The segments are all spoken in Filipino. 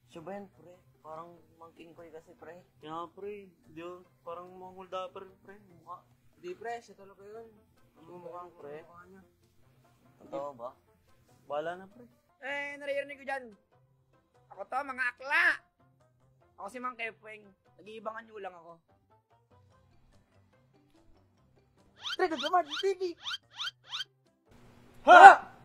Siya ba yan, pre? Parang mangking koy kasi, pre. Kaya pre, di yun, parang mangulda pa rin pre, mukha. Hindi pre, siya talaga yun. Ang mumukhang Pre. mukha niya. Totoo ba? Bahala na pre. Naririnig ko dyan. Ako to, mga akla. Ako si Mang Kepweng. Nag-iibangan nyo lang ako. Pre, gagawa, TV! Ha!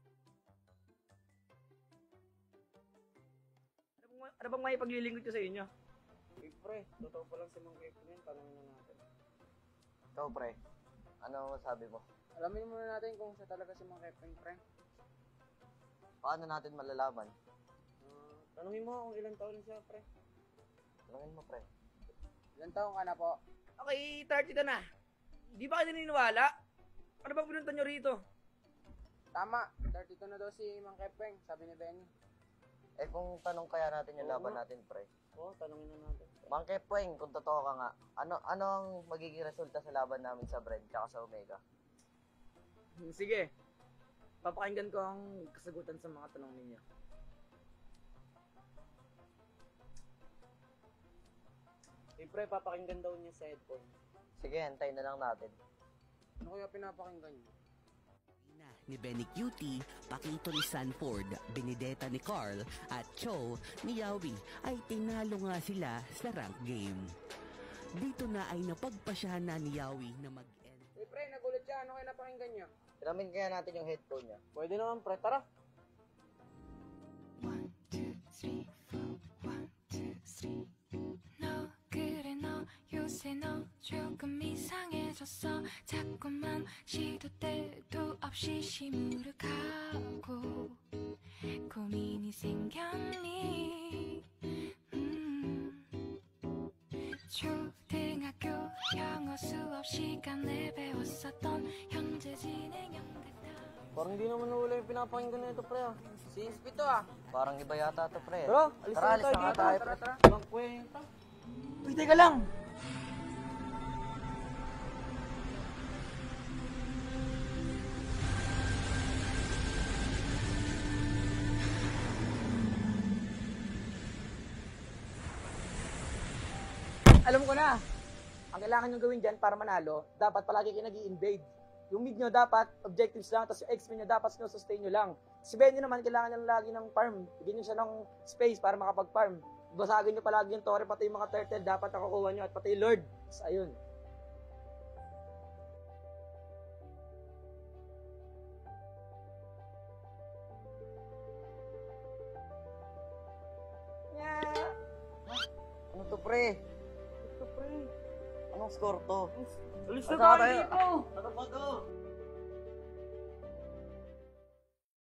Ano bang may paglilingkod ko sa inyo? Hey, pre, totoo pa lang si Mang Kepweng yun, tanongin na natin. Ikaw, pre. Ano masabi mo? Alamin muna natin kung siya talaga si Mang Kepweng, pre. Paano natin malalaman? Tanongin mo kung ilang taon siya pre. Tanungin mo, pre. Ilan taong ka na po? Okay, 30 ka na. Di ba kayo naniniwala? Ano bang pinunta nyo rito? Tama, 32 na daw si Mang Kepweng, sabi ni Benny. Eh kung tanong kaya natin yung Oo laban nga. natin, pre. Oo, tanongin na natin. Mang Kepweng, kung totoo ka nga, ano ang magiging resulta sa laban namin sa Bren tsaka sa Omega? Sige, papakinggan ko ang kasagutan sa mga tanong ninyo. Hey, pre, papakinggan daw niya sa headphone. Sige, hintayin na lang natin. Ano kaya pinapakinggan nyo? Ni Benny Cutie, Pakito ni Sanford, Benedetta ni Carl, at Cho ni Yawi ay tinalo nga sila sa rank game. Dito na ay napagpasyahan na ni Yawi na mag-end. Hey pre, nagulat siya. Ano kaya napakinggan nyo? Tiramin kaya natin yung headphone niya. Pwede naman pre, tara. 1, 2, 3, 4 1, 2, 3 너 그래 너 요새 너 조금 이상해졌어 자꾸만 시도 때도 없이 시무룩하고 고민이 생겼니 초등학교 영어 수업 시간에 배웠었던 현재 진행형 같아 Parang di naman wala yung pinapakinggan na ito pre ah. Si Inspito ah. Parang iba yata to, pre. Tara, alis Tara, na alis tayo na nga dito. tayo, Tara, pre. tara. Mang Kweng. Uy, teka lang. Alam ko na. Ang kailangan nyo gawin dyan para manalo, dapat palagi kayo nag-i-invade. Yung mid nyo dapat objectives lang, tapos yung XP nyo dapat sustain nyo lang. Si Benny naman, kailangan nyo lagi ng farm. Bigyan nyo siya ng space para makapag-farm. Basagin nyo palagi yung tore, pati yung mga turtle, dapat nakukuha nyo, at pati yung Lord. Tapos ayun. Ano to, pre? Ito pre. Anong score to? Alis na Asa tayo tayo? dito. Ano ba to?